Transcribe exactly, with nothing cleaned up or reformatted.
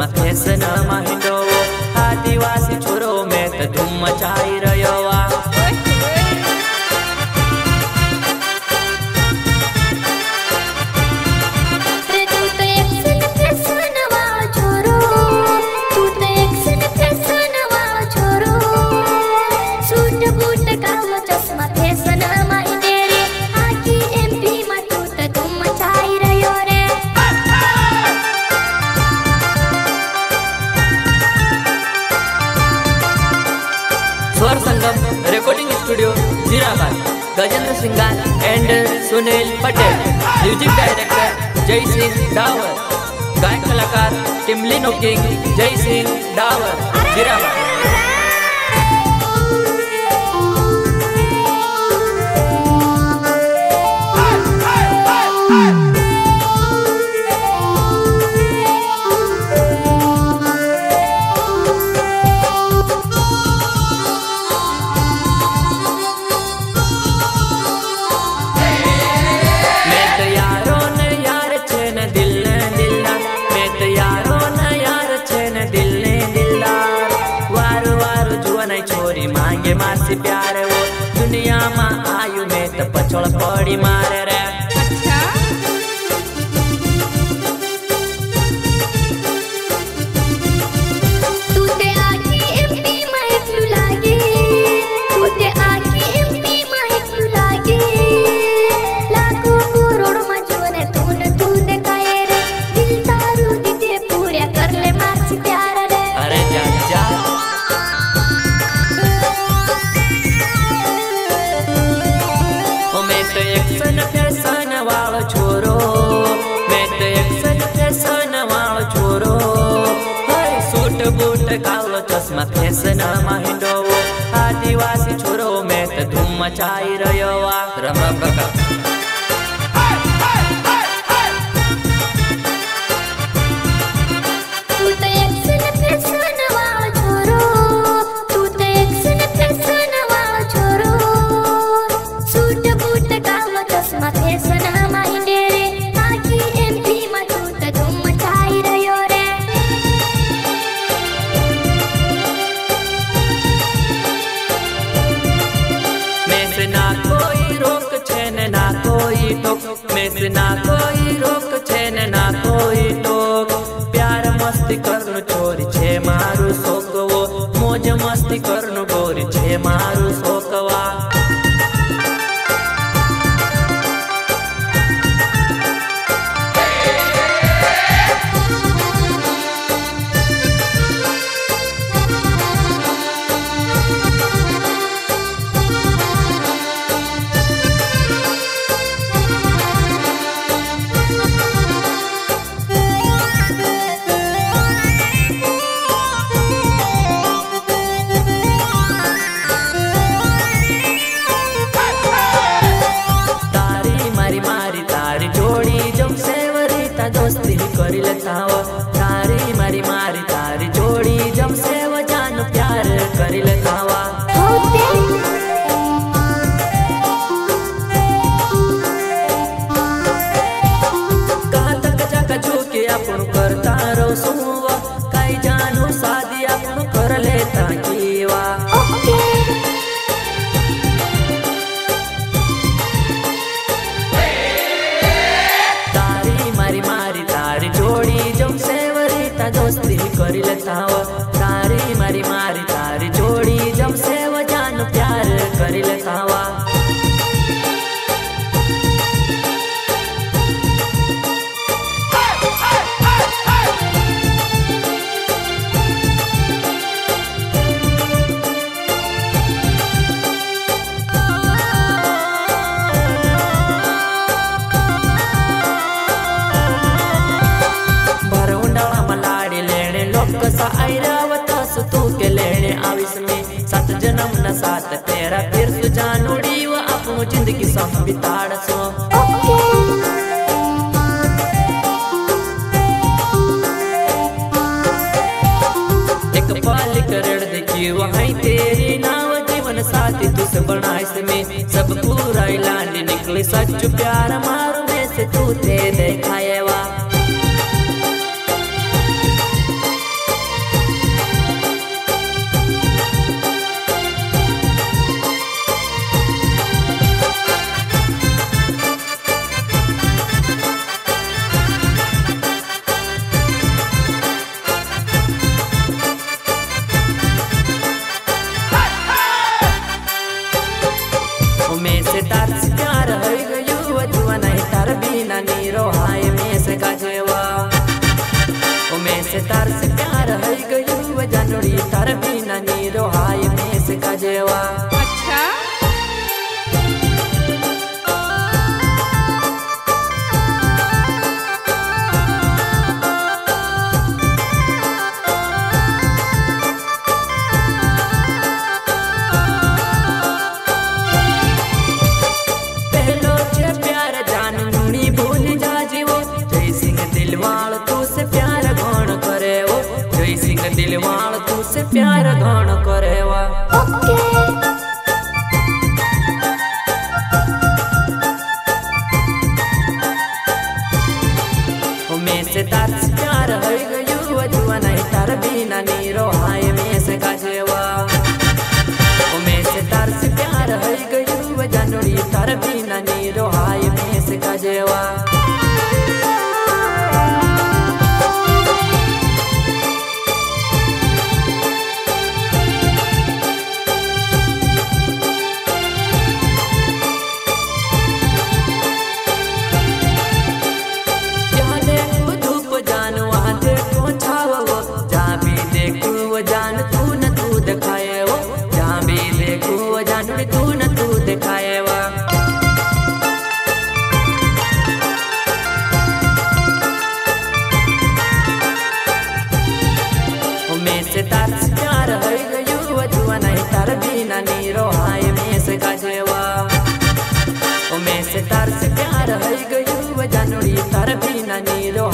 में फैशन माहिंडो आदिवासी छोरो में तो धूम मचाई रयो वा। Swar Sangam recording studio Jirabad, Gajendra Singar and Sunil Patel, music director Jai Singh Dawar, गायक कलाकार टिमली नोकिंग जय सिंह डावर जीराबाद। मांगे मासी प्यार वो दुनिया में आयु में तो पछोड़ पड़ी मारे रे। कालो चश्मा फैशन माहिंडो आदिवासी छोरो में तो धूम मचाई रयो वा। राम राम काका। में से ना कोई रोक छे ने ना कोई टोक, प्यार मस्ती करनु छोरी छे मारू शोक वो, मौज मस्ती करनु गोरी छे मारू शोकवा। दोस्ती करी लेताव तारी मारी मारी तारी जोड़ी जम से वो जान प्यार करी लेतावा। कहाँ तक जाकर झुके अपन करता रो सुवा, कई जानू शादी अपन कर लेता कीवा। दोस्ती करी लेताव तारी मारी मारी तारी जोड़ी जम से वो जान प्यार करी लेतावा। तू के लेने आविस में सात जन्म न सात तेरा फिर सु जानूड़ी वो अपनो जिंदगी सब बिताड़ सो। एक पाल कर देखी वहीं तेरी नाव जीवन साथी तुझसे बनाइस में सब पूरा ऐलान निकले सच प्यार मारू में से तू थे देखाए वा। से तार से प्यार है गयू जानोड़ी तार बिना नीरो हाय में से कजेवा। अच्छा दिलवाल तू से प्यार घण करेवा। में से तार से प्यार है गयू जुआ नहीं तार बिना नीरो हाय में से कजेवा। में से तार से प्यार है गयू जानोड़ी तार बिना नीरो हाय में से कजेवा। जान तू न तू दिखाए वो जहाँ भी देखू वो जान तू न तू दिखाए वा। में से तार से प्यार है गयू जुआ नहीं तार बिना नीरो हाय में से कजेवा। में से तार से प्यार है गयू जानोड़ी तार बिना नीरो